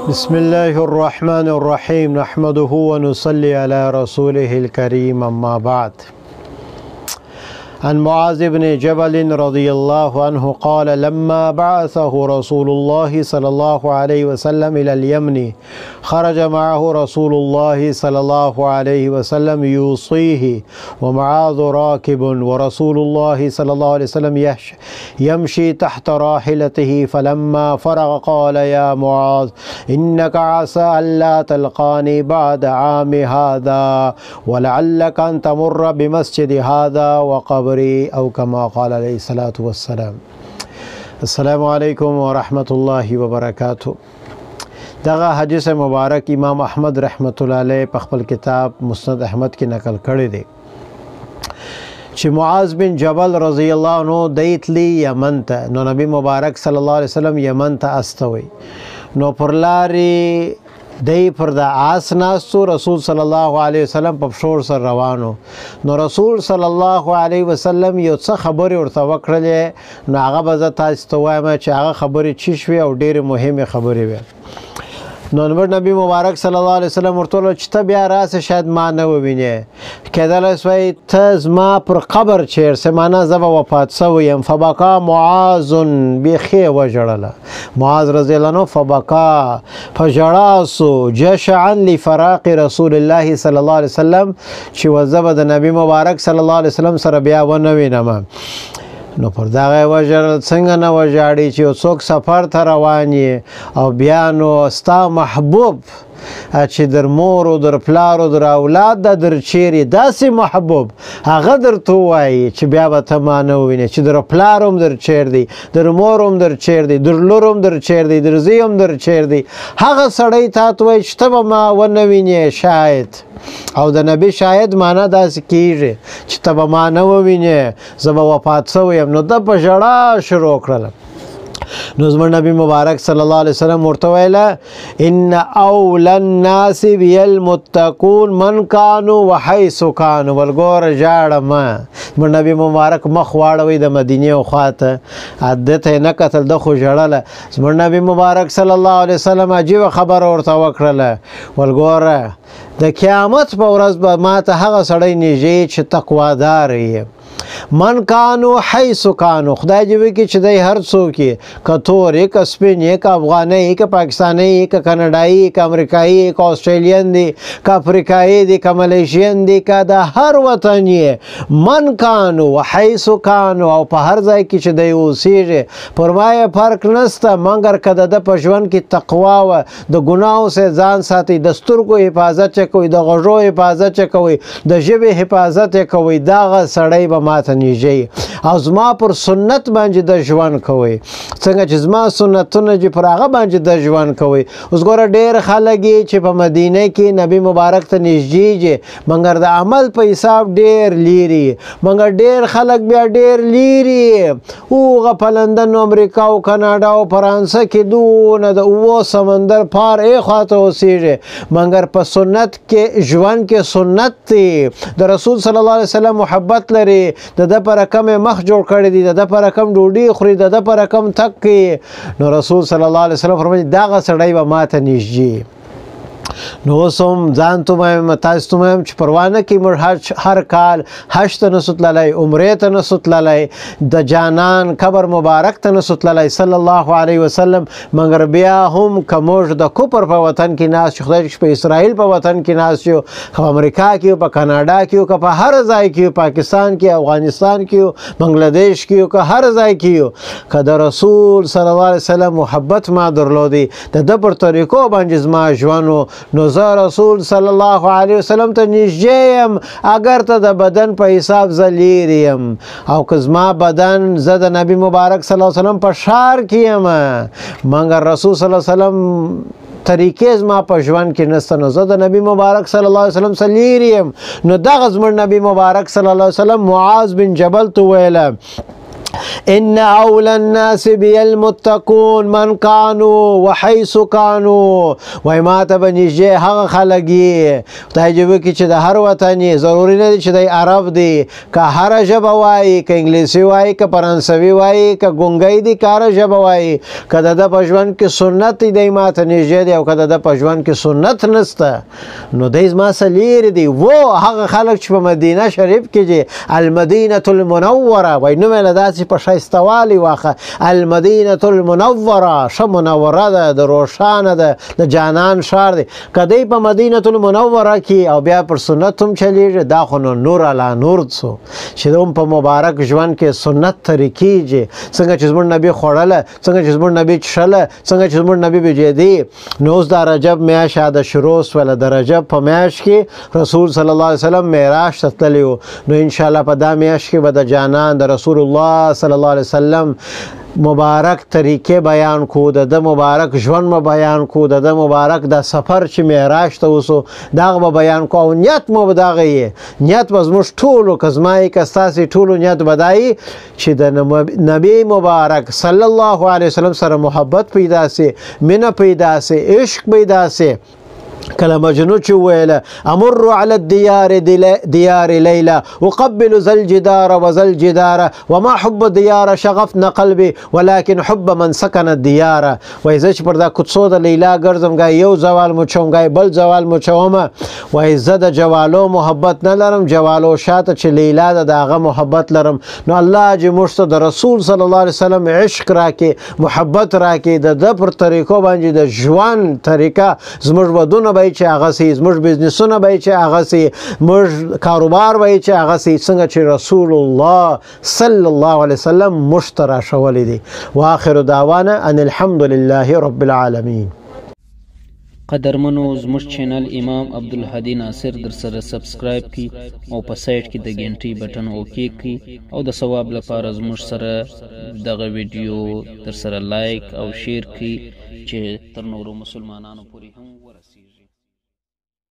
بسم الله الرحمن الرحيم نحمده ونصلي على رسوله الكريم أما بعد عن معاذ بن جبل رضي الله عنه قال لما بعثه رسول الله صلى الله عليه وسلم إلى اليمن خرج معه رسول الله صلى الله عليه وسلم يوصيه ومعاذ راكب ورسول الله صلى الله عليه وسلم يمشي تحت راحلته فلما فرغ قال يا معاذ إنك عسى ألا تلقاني بعد عام هذا ولعلك أن تمر بمسجد هذا وقبر او كما قال عليه الصلاة والسلام. السلام علیکم ورحمۃ اللہ وبرکاتہ. دغه حدیث مبارک امام احمد رحمت الله علیه په خپل کتاب مسند احمد کې نقل کړی دی چې معاذ بن جبل رضی الله عنه دیتلی یمن ته، نو نبی مبارک صلی الله علیه وسلم یمن ته استوي، نو پر لاري دی پر د آس ناستو، رسول صلی الله علیه وسلم په شور سره روانو، نو رسول صلی الله علیه وسلم یو څه خبرې ورته وکړلې، نو هغه به زه تاسو ته وایم چې هغه خبرې چی شوې او ډېرې مهمې خبرې وې. نو نبی مبارک صلی الله علیه وسلم ورته وویل چې ته بیا راسه، شاید ما نه ووینې، کیدلی شوی ته زما پر قبر چیرسې، معنی زه به وفات سوی یم. فبکا معاذ، بیخي یې وژړله معاذ رضی الله عنه، فبکا په ژړا سو جشعا لفراق رسول الله صلی الله علیه وسلم، چې زه به د نبی مبارک صلی الله علیه وسلم سره بیا ونه وینم. نو پر دغه وژړل، څنګه نه وژاړي چې یو څوک سفر ته روان یې او بیا نو ستا محبوب چې در مور او در پلار او در اولاد در چیرې داسې محبوب هغه درته ووایي چې بیا به ته ما نه ووینې، چې در پلار هم در چیر دی، در مور هم در چیر دی، در لور هم در چیر دی، در زوی هم در چیر دی، هغه سړی تا ته وایي چې ته به ما ونه وینې شاید، او د نبی شاید معنا داسې کېږي چې ته به ما نه ووینې، زه به وفات سوی یم. نو ده په ژړا شروع کړله. نو زموږ نبی مبارک صلی الله علیه وسلم ورته ویله ان اول الناس بی المتقون من کانوا وحیث کانوا. ولګوره ژاړه مه، زموږ نبی مبارک مخ واړوئ د مدینې خواته، ده ته یې نه کتل، ده خو ژړله. زموږ نبی مبارک صلی الله علیه وسلم عجیبه خبره ورته وکړله، ولګوره د قیامت په ورځ به ماته هغه سړی نږدې چې تقوادار یې، من کانو حیث کانو، خدای دې وکړي چې دی هر څوک یې، که تور یې، که سپین یې، که افغانی یې، که پاکستانی یې، که کاناډایي یې، که امریکایي یې، که آسټریلین دی، که افریقایي دی، که ملیشین دی، که د هر وطن یې، من کانو حیث کانو، او په هر ځای کې چې دی اوسېږي، پر ما یې فرق نسته مګر که د ده په ژوند کې تقوا وه، د ګناهو څخه ځان ساتئ، د سترګو حفاظت یې کوئ، د غوږو حفاظت یې کوئ، د ژبې حفاظت یې کوئ، دغه سړی به ماته نږدې او زما پر سنت باندې د ژوند کوئ، څنګه چې زما سنتونه چې پر هغه باندې د ژوند کوئ. اوس ګوره ډېر خلک چې په مدینه کې نبی مبارک ته نږدې دي مګر د عمل په حساب ډېر لیري، مګر ډېر خلک بیا ډېر لیري، هغه په لندن او امریکا او کاناډا او فرانسه کې دونه د اوه سمندر پار خواته اوسېږي، مګر په سنت کې ژوند کې سنت دی، د رسول صلی الله علیه وسلم محبت لري، د ده پر کم مخ جوړ کړی دی، د ده پر کم ډوډۍ خوري، د ده پر کم تک کوي. نو رسول صلی الله علیه وسلم فرمایي دغه سړی به ماته نږدې. نو اوس هم ځان ته وایم، تاسو ته وایم چې پروا نه کوي، موږ هر کال حج ته نسو تللی، عمرې ته نسو تللی، د جانان قبر مبارک ته نسو تللی صلی الله علیه وسلم، مګر بیا هم که موږ د کفر په وطن کې ناست یو، خدای چې په اسرائیل په وطن کې ناست یو، که په امریکا کې یو، په کاناډا کې یو، که په هر ځای کې یو، پاکستان کې، افغانستان کې یو، بنګلادیش کې یو، که هر ځای کې یو، که د رسول صلی الله علیه وسلم محبت ما درلودی، د ده پر طریقو باندې زما ژوند، نو زه رسول صلی الله علیه وسلم ته نږدې یم، اگر ته د بدن په حساب زه لیرې یم، او که زما بدن زه د نبی مبارک صلی الله علیه وسلم په ښار کې یم مګر رسول صلی الله علیه وسلم طریقې زما په ژوند کې نسته، نو زه د نبی مبارک صلی الله علیه وسلم څخه لیرې یم. نو دغه زموږ نبی مبارک صلی الله علیه وسلم معاذ بن جبل ته ویله ان اولى الناس بالمتقون من كانوا وحيث كانوا. وای ما ته به نږدې هغه خلک یي تجربه کې چې د هر وطن یې ضروري نه دی چې دی عرب دی که هره ژبه وایي که انګلیسي وایي که فرانسوي وایي که ګونګی دی که هره ژبه وایي که د ده په ژوند کې سنت دی ما ته نږدې دی او که د ده په ژوند کې سنت نسته نو دی زما څه لیرې دی. و هغه خلک چې په مدینه شریف کې دي المدینة المنوره وایي نوم یې له داسې په ښایستهوالي واخه المدینة المنوره ښه منوره ده د روښانه ده د جانان ښار دی. که دی په مدینة المنوره کې او بیا پر سنت هم چلیږي دا خو نو نور علی نور څو چې هم په مبارک ژوند کې سنت طریقې دي څنګه چې زموږ نبي خوړله څنګه چې زموږ نبي څښله څنګه چې زموږ نبي بجېدي. نو اوس دا رجب میاشت د شروع سوله د رجب په میاشت کې رسول صلی الله علیه وسلم معراج ته تللی و نو انشاءالله په دا میاشت کې به د جانان د رسول الله صلی الله علیه وسلم مبارک طریقې بیان کو د مبارک ژوند مو بیان کو د مبارک د سفر چې معراج ته وسو دغه به بیان کو او نیت مو به دغه یې نیت به زموږ ټولو که زما یې که ستاسې ټولو نیت به دا یي چې د نبی مبارک صلی الله علیه وسلم سره محبت پیدا سي مینه پیدا سي عشق پیدا سي. کله مجنون چې وویله امر على ديار ليلى اقبل ذا الجدار وذا الجدار وما حب الديار شغفنا قلبي ولكن حب من سكن الديار. وایي زه چې پر دا کوڅو د لیلا ګرځم ګای یو زوال مچوم ګای بل زوال مچومه وایي زه د جوالو محبت نه لرم جوالو شاته چې لیلا ده د هغه محبت لرم. نو الله چې موږ ته د رسول صلی الله علیه وسلم عشق راکړي محبت راکړي د ده پر طریقو باندې د ژوند طریقه زموږ ودونه به چې هغه سي زموږ بزنسونه به چې هغه سي موږ کاروبار به چې هغه سي څنګه چې رسول الله صلی الله علیه وسلم موږ ته راښولی دی. واخر دعوانا ان الحمد لله رب العالمین. قدرمنو زموږ چینل امام عبدالهادي ناصر در سره سبسکرایب کی او په سایټ کې د ګنټۍ بټن اوکې کی او د ثواب لپاره زموږ سره دغه ویډیو در سره لایک او شیر کی چې تر نورو مسلمانانو پورې هم